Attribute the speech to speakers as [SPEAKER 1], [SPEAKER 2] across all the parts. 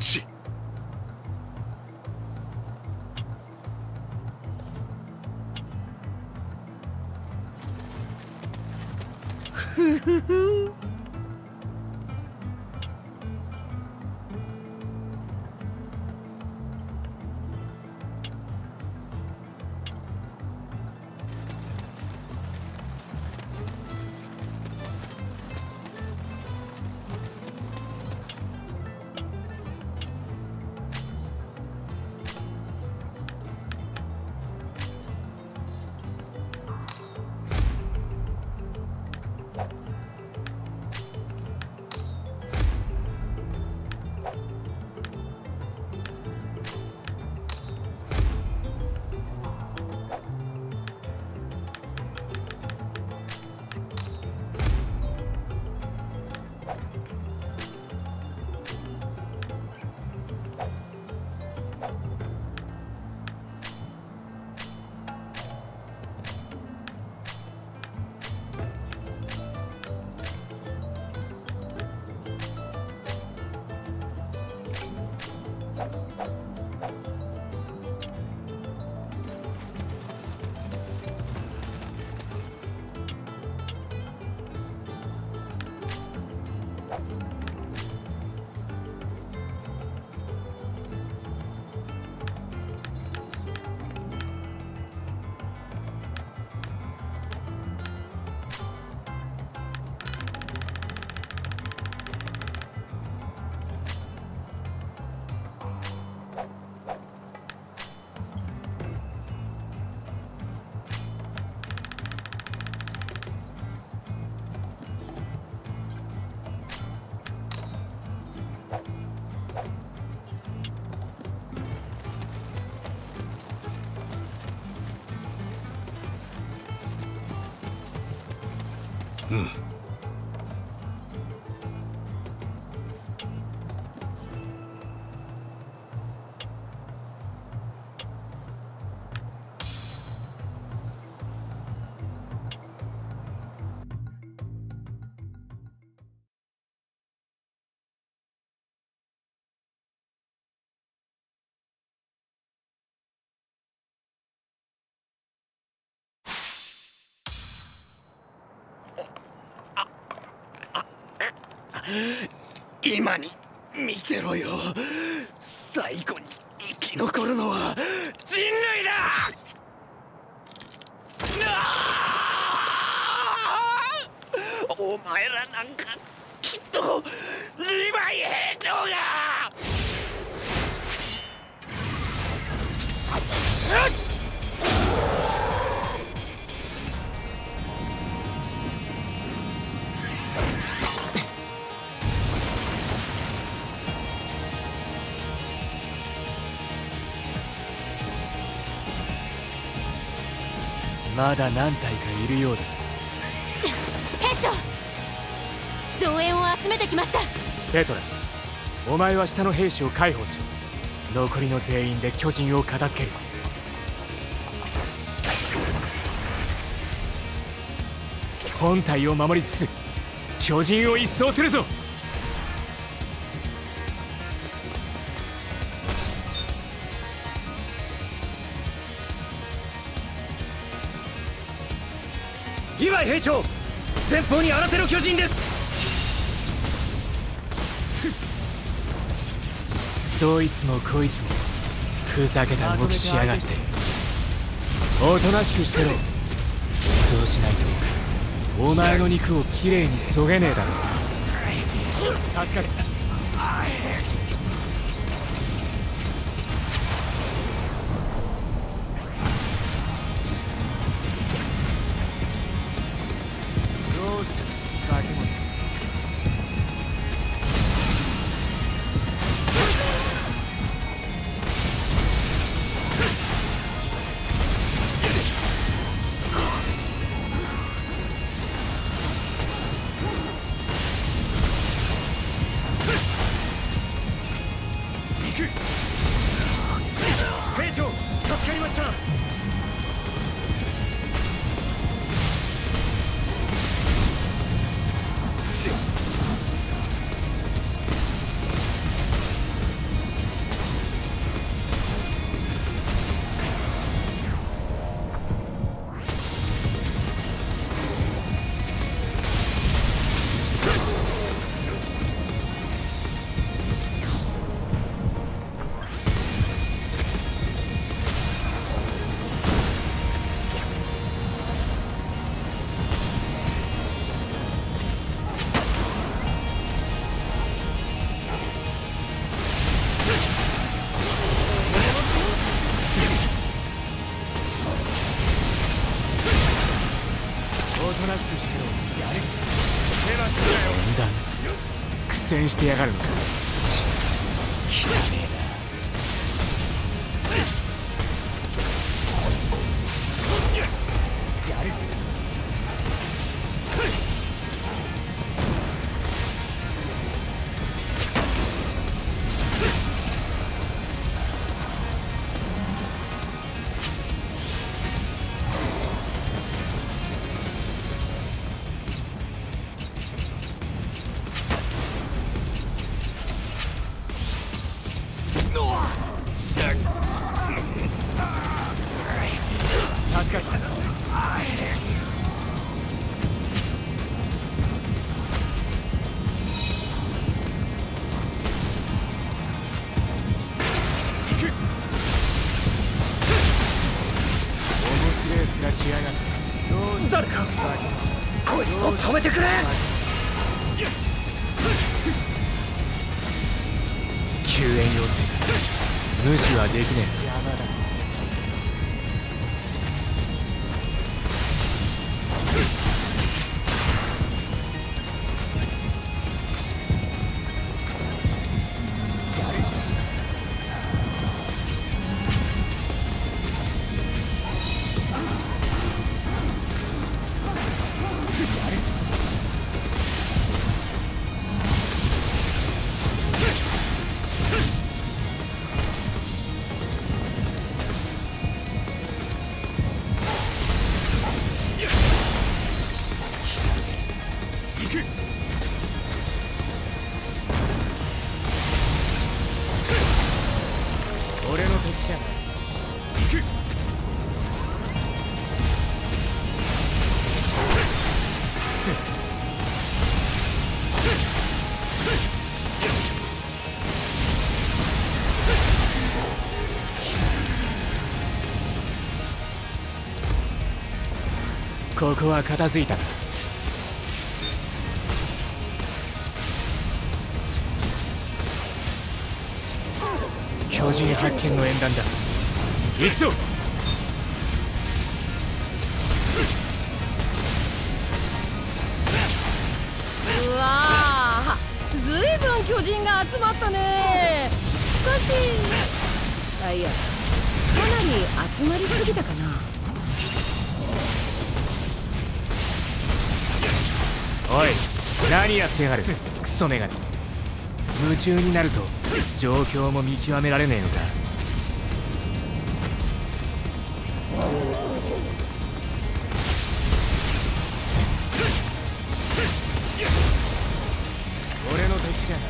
[SPEAKER 1] ち。
[SPEAKER 2] ふふふ。
[SPEAKER 1] うん。今に見てろよ。最後に生き残るのは人類だ。お前らなんかきっとリヴァイ兵長が。
[SPEAKER 2] まだ何体かいるようだ。
[SPEAKER 3] 兵長、増援を集めてきました。
[SPEAKER 2] ペトラ、お前は下の兵士を解放し、残りの全員で巨人を片付ける。本体を守りつつ巨人を一掃するぞ。
[SPEAKER 4] リヴァイ兵長、前方に新手の巨人です。
[SPEAKER 2] どいつもこいつもふざけた動きしやがって。おとなしくしてろ。そうしないとお前の肉をきれいにそげねえだろ。助かる。どうして化け物。
[SPEAKER 4] 兵長、助かりました。
[SPEAKER 2] 弾苦戦してやがるのか。
[SPEAKER 1] 汚ねえな。やる。
[SPEAKER 2] 助かった。面白い面しやがって。どうした
[SPEAKER 4] 誰かこいつを止めてくれ。
[SPEAKER 2] 救援要請だ。無視はできねえ。邪魔だ。俺の敵じゃない。行く。ここは片付いたな。巨人発見の縁談だ。行くぞ。
[SPEAKER 3] うわー、ずいぶん巨人が集まったね。しかし、いや、かなり集まりすぎたかな。
[SPEAKER 2] おい、何やってやがるクソメガネ。夢中になると状況も見極められねえのか。俺の敵じゃない。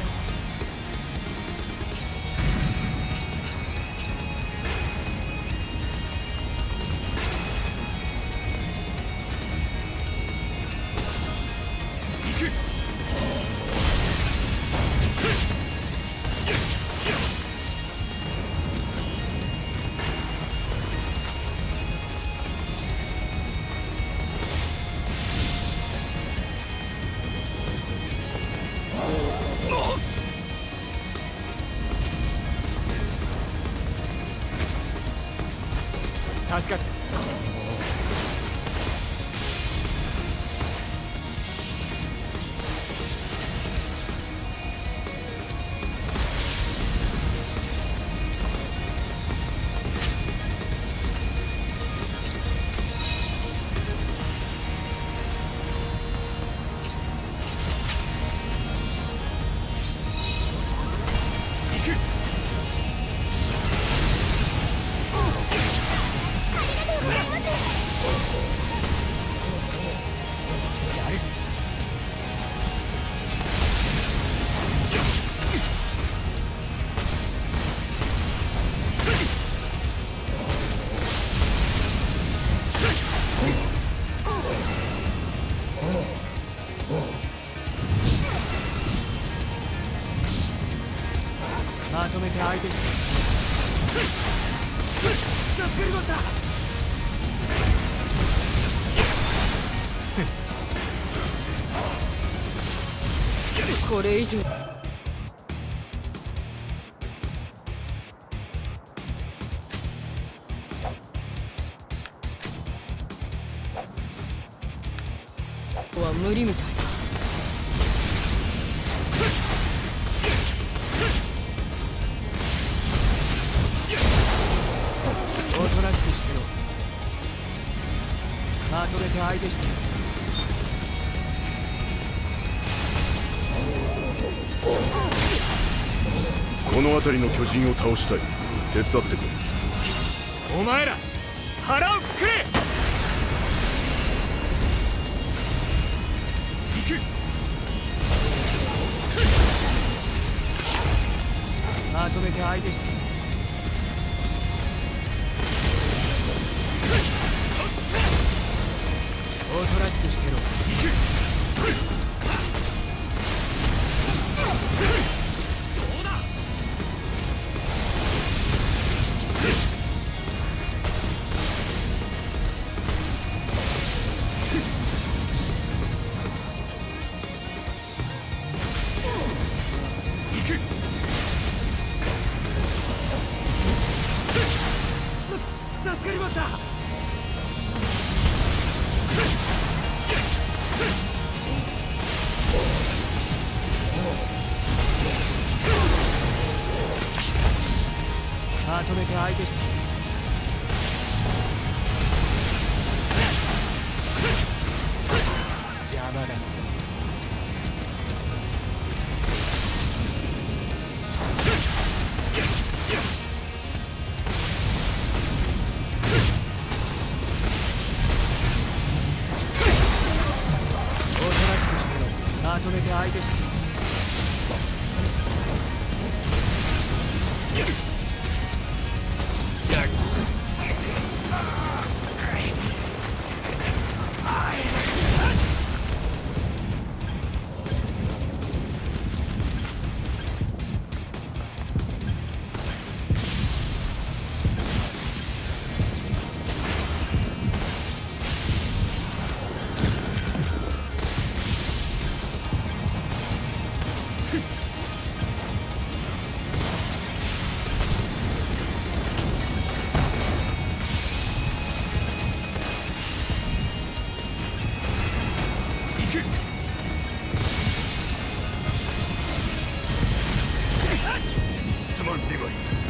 [SPEAKER 2] 助かった。まとめて相手して助けるのさ。
[SPEAKER 3] これ以上は無理みたいだ。
[SPEAKER 2] 手してる。
[SPEAKER 5] この辺りの巨人を倒したい。手伝ってくれ。
[SPEAKER 2] お前ら腹をくくれ。行く。まとめて相手して。おとなしくしてろ。行く。
[SPEAKER 4] 助かりました。
[SPEAKER 2] まとめて相手して。邪魔だ。まとめて相手して。
[SPEAKER 5] すまんリヴァイ。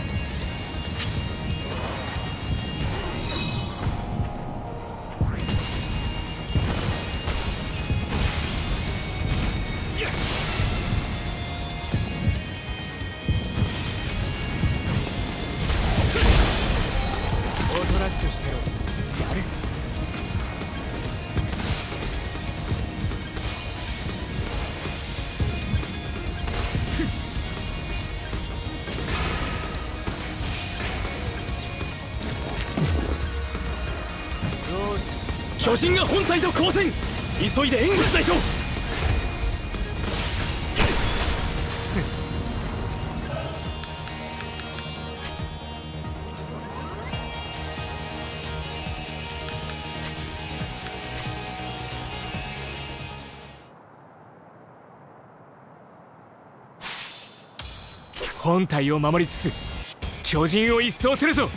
[SPEAKER 2] おとなしくしてろ。やる。
[SPEAKER 1] 巨人が本体と交戦。急いで援護しないと。
[SPEAKER 2] 本体を守りつつ巨人を一掃するぞ。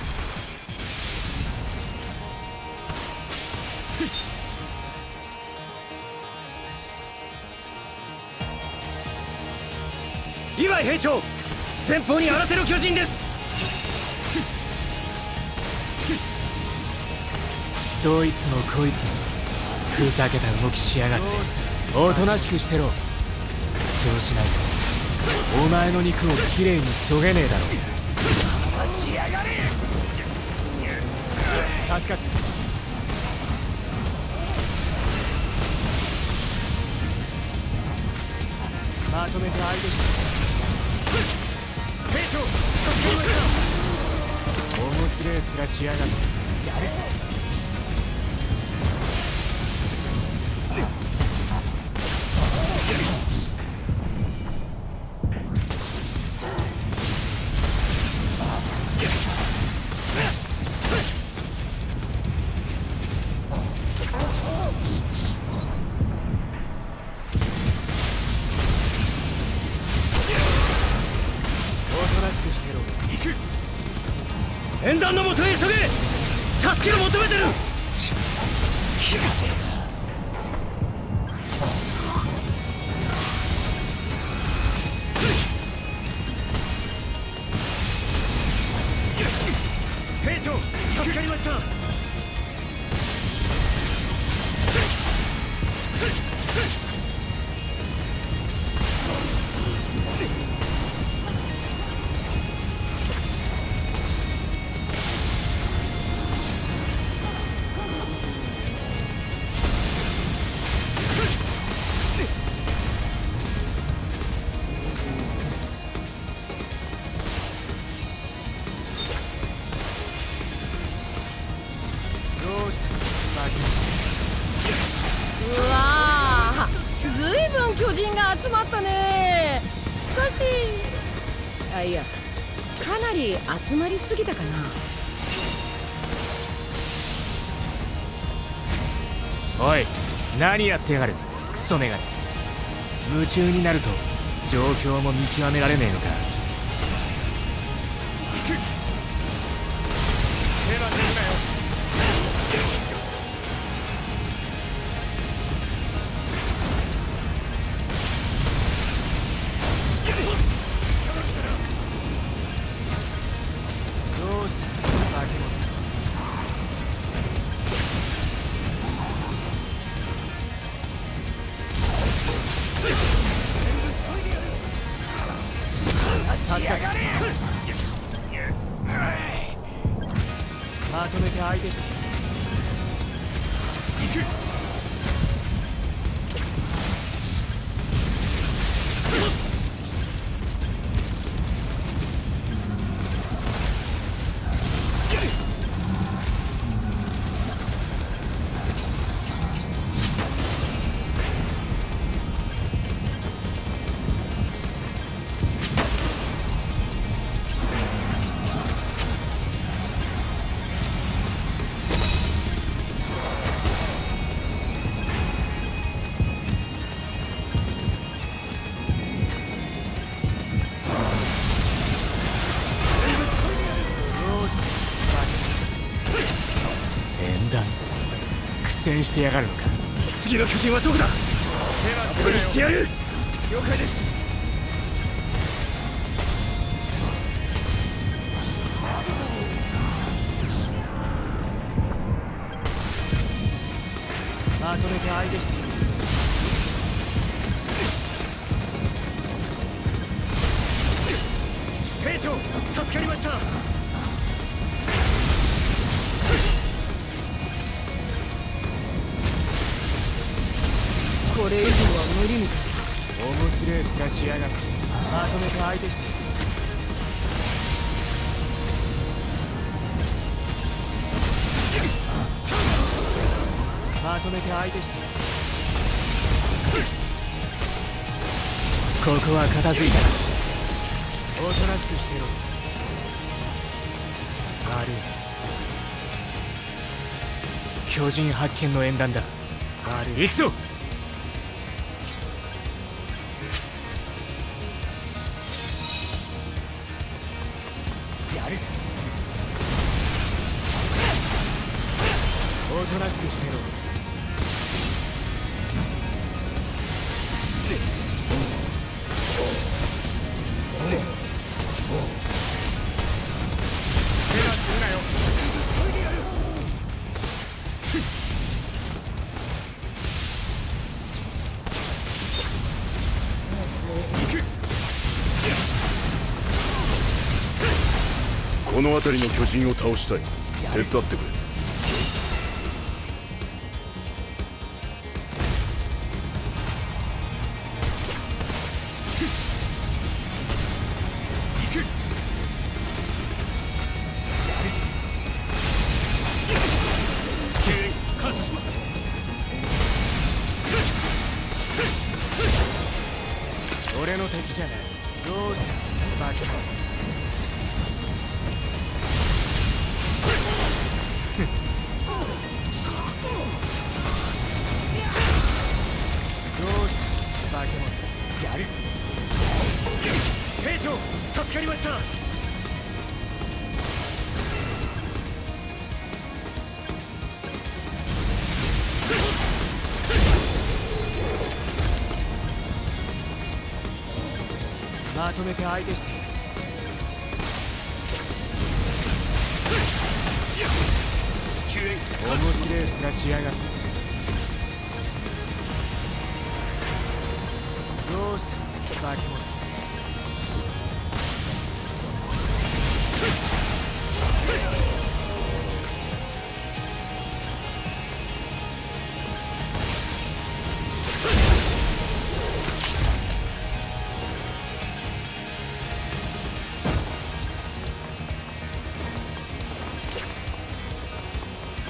[SPEAKER 4] リヴァイ兵長、前方に新手の巨人です。
[SPEAKER 2] どいつもこいつもふざけた動きしやがって。おとなしくしてろ。そうしないとお前の肉をきれいにそげねえだろう。しやがれ。助かった。まとめて相手して。
[SPEAKER 4] 兵長、助かりました。
[SPEAKER 2] 面白い面しやがって。やれ。
[SPEAKER 4] 縁談のもとへ急げ。助けを求めてる。兵長、助かりました。
[SPEAKER 3] ぶん巨人が集まったね。しかし、いや、かなり集まりすぎたかな。
[SPEAKER 2] おい、何やってやがるクソメガネ。夢中になると状況も見極められねえのか。
[SPEAKER 4] 手はするなよ。
[SPEAKER 2] どうした化け物。まとめて相手して行く。苦戦してやがるのか。
[SPEAKER 1] 次の巨人はどこだ。ここにしてやる。
[SPEAKER 4] 了解です。
[SPEAKER 2] まとめて相手している。
[SPEAKER 4] 兵長、助かりました。
[SPEAKER 3] これ以上は無理みたい。
[SPEAKER 2] 面白い面しやがって。まとめて相手している。まとめて相手している。ここは片付いたな。おとなしくしてろ。悪い。巨人発見の縁談だ。悪い。行くぞ。やる。おとなしくしてろ。
[SPEAKER 5] この辺りの巨人を倒したい。手伝ってくれ。
[SPEAKER 4] 感謝します。
[SPEAKER 2] 俺の敵じゃない。どうしたバケモン。どうしたバケモン。やる。
[SPEAKER 4] 兵長、助かりました。
[SPEAKER 2] まとめて相手している。面白い面しやがって。どうしたバケモン。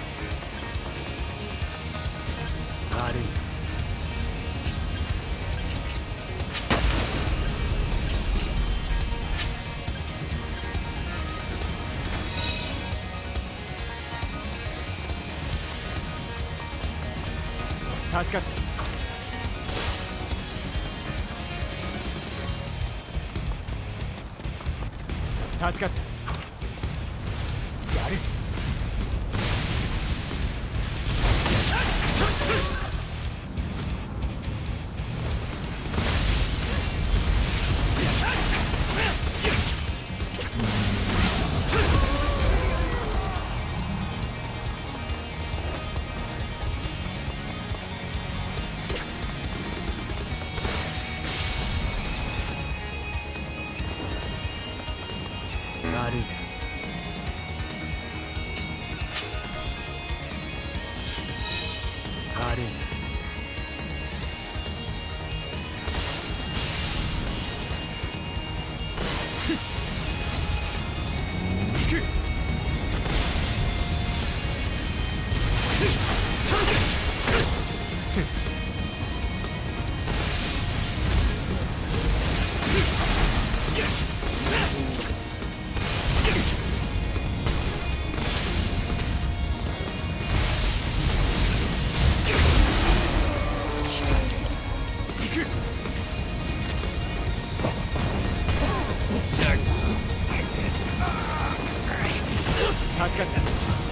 [SPEAKER 2] 悪い。 助かった。助かった。やる。悪いな。悪いな。行く。助かった。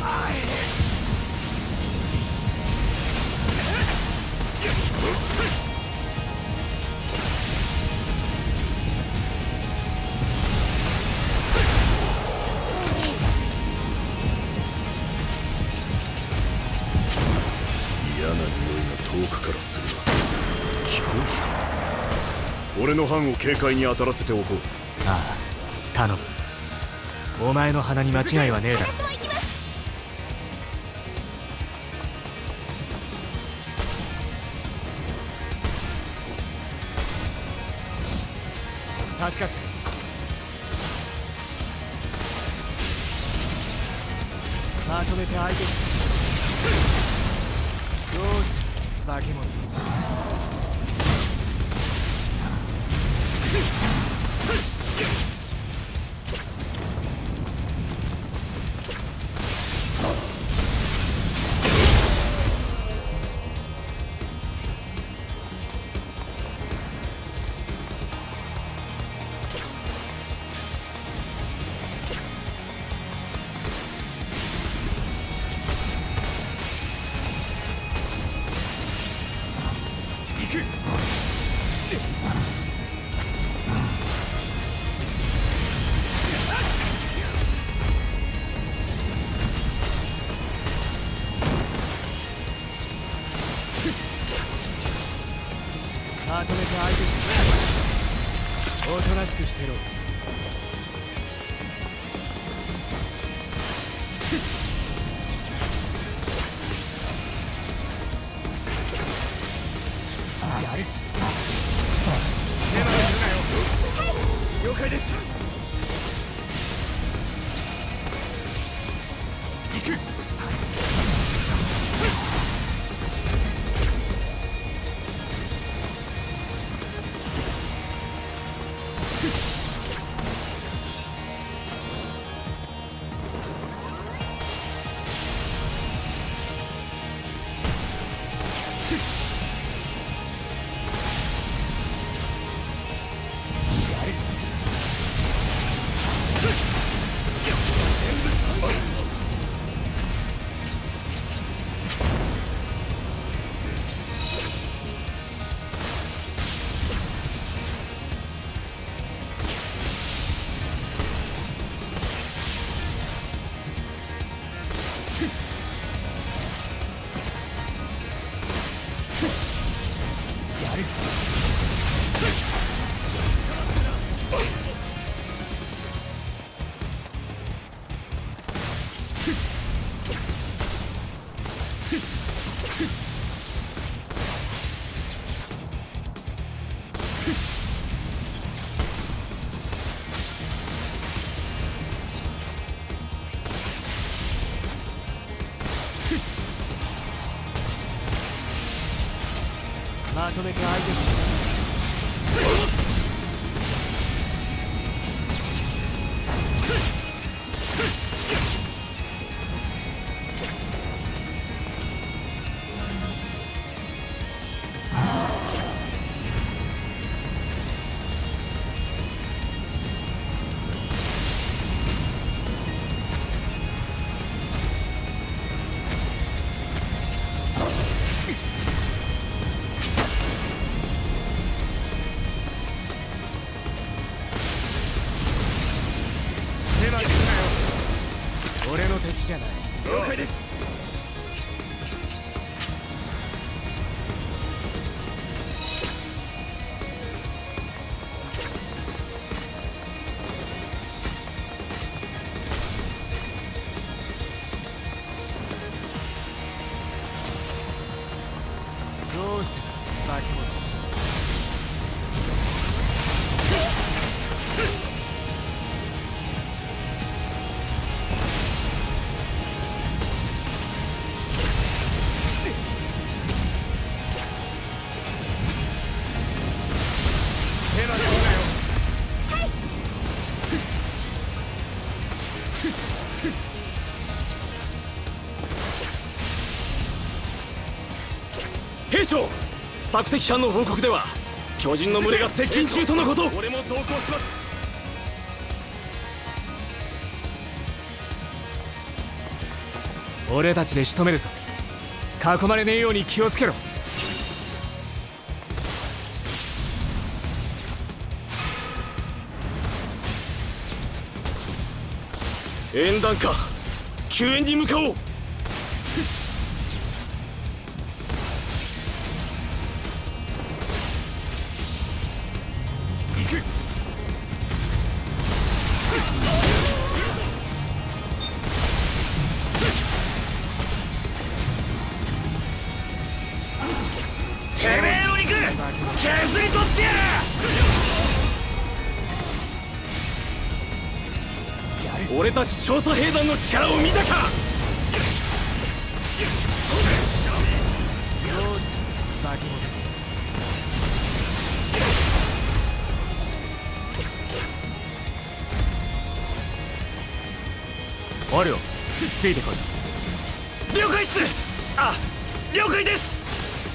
[SPEAKER 5] 嫌な匂いが遠くからするわ。気候しか。俺の班を警戒に当たらせておこう。
[SPEAKER 2] ああ、頼む。お前の鼻に間違いはねえだろ。助かった。まとめて相手して。どうした化け物。まとめて相手して。おとなしくしてろ。やる。手間をするなよ。了解です。行く。まとめて相手して。 じゃない。
[SPEAKER 4] 了解です。
[SPEAKER 2] どうして化け物。
[SPEAKER 4] 兵長、索敵班の報告では巨人の群れが接近中とのこと。俺も同行します。
[SPEAKER 2] 俺たちで仕留めるぞ。囲まれねえように気をつけろ。
[SPEAKER 4] 縁談か。救援に向かおう。削り取ってやる。俺たち調査兵団の力を見たか。
[SPEAKER 2] どうした化け物。あるよ、ついてこい。
[SPEAKER 4] 了解っす。あ、了解です。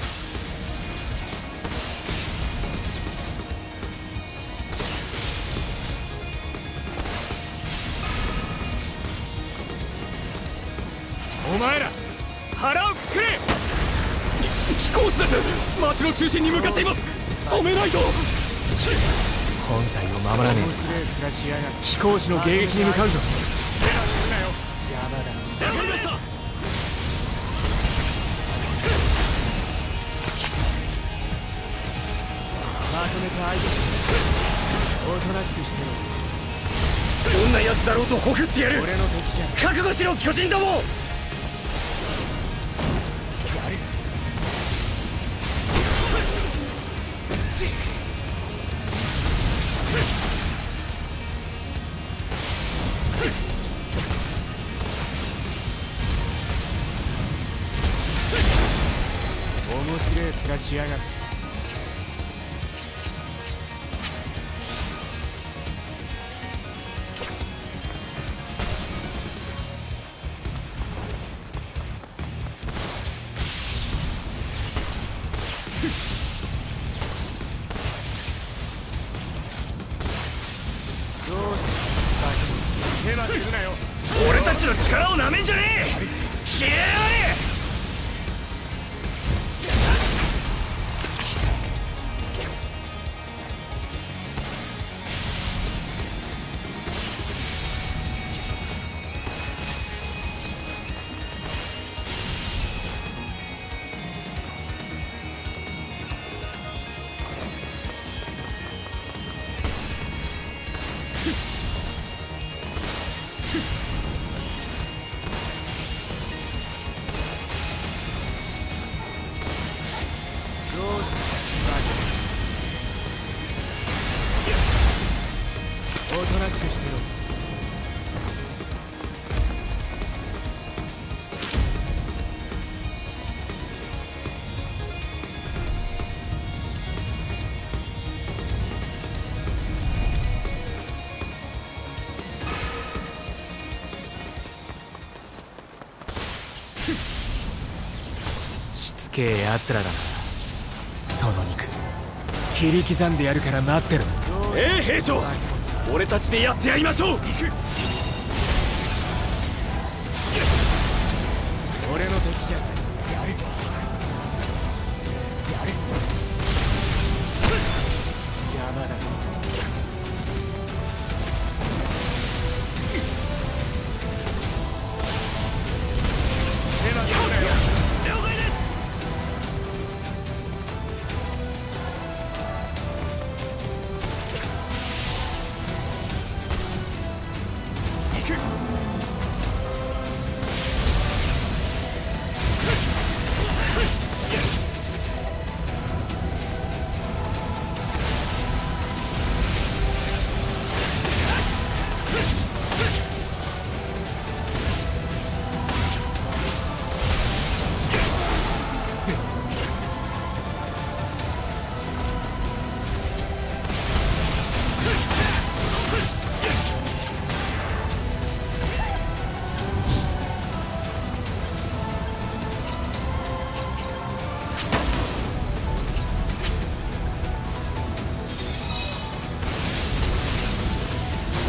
[SPEAKER 2] お前ら腹をくくれ。
[SPEAKER 4] 飛行士です。町の中心に向かっています。止めないと。
[SPEAKER 2] 本体を守らねえ。飛行士の迎撃に向かうぞ。邪魔だ。
[SPEAKER 4] わかりました。
[SPEAKER 2] まとめて相手おとなしくしてろ。
[SPEAKER 4] どんな奴だろうとほふってやる。
[SPEAKER 2] 俺の敵じゃん。
[SPEAKER 4] 覚悟しろ巨人ども。
[SPEAKER 2] 面白い面しやがって。
[SPEAKER 4] 手間するなよ。俺たちの力をなめんじゃねえ。消えやがれ。
[SPEAKER 2] おとなしくしてろ。しつけえ奴らだな。その肉切り刻んでやるから待ってろ。
[SPEAKER 4] 兵長、俺たちでやってやりましょう。
[SPEAKER 2] 俺の敵じゃない。やれやれ。邪魔だ。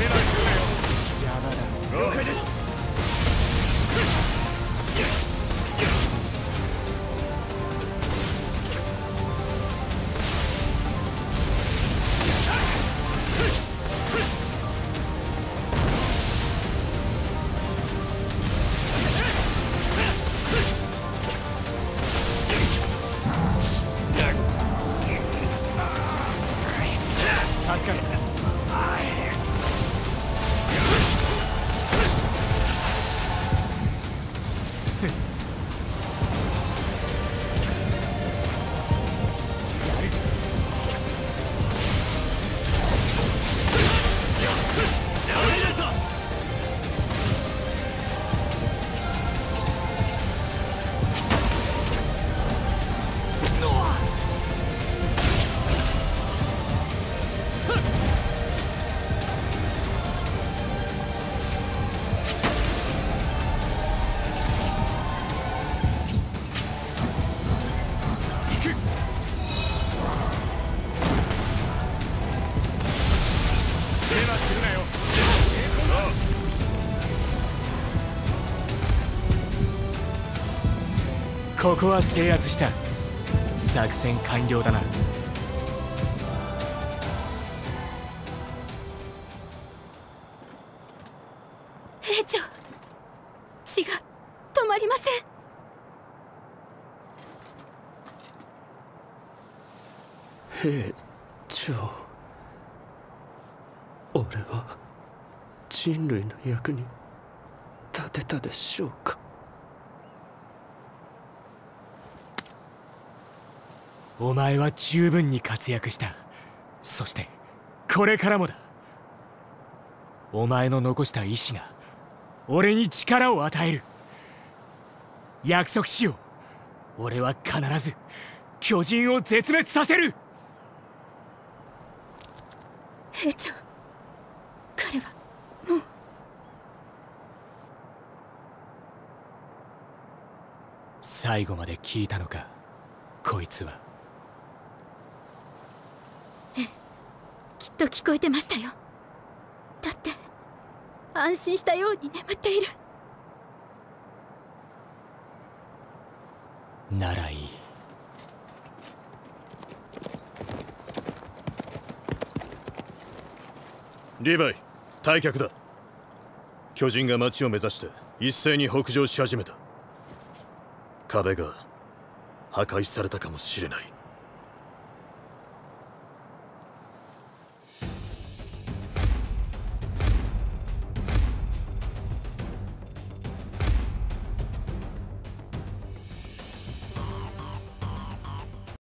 [SPEAKER 2] 邪魔だ。
[SPEAKER 4] 了解です。
[SPEAKER 2] 助かる。ここは制圧した。作戦完了だな。
[SPEAKER 3] 兵長、血が止まりません。
[SPEAKER 1] 兵長、俺は人類の役に立てたでしょうか。
[SPEAKER 2] お前は十分に活躍した。そしてこれからもだ。お前の残した意志が俺に力を与える。約束しよう。俺は必ず巨人を絶滅させる。
[SPEAKER 3] 兵長、彼はもう。
[SPEAKER 2] 最後まで聞いたのか、こいつは。
[SPEAKER 3] きっと聞こえてましたよ。だって安心したように眠っている。
[SPEAKER 2] ならいい。
[SPEAKER 5] リヴァイ、退却だ。巨人が町を目指して一斉に北上し始めた。壁が破壊されたかもしれない。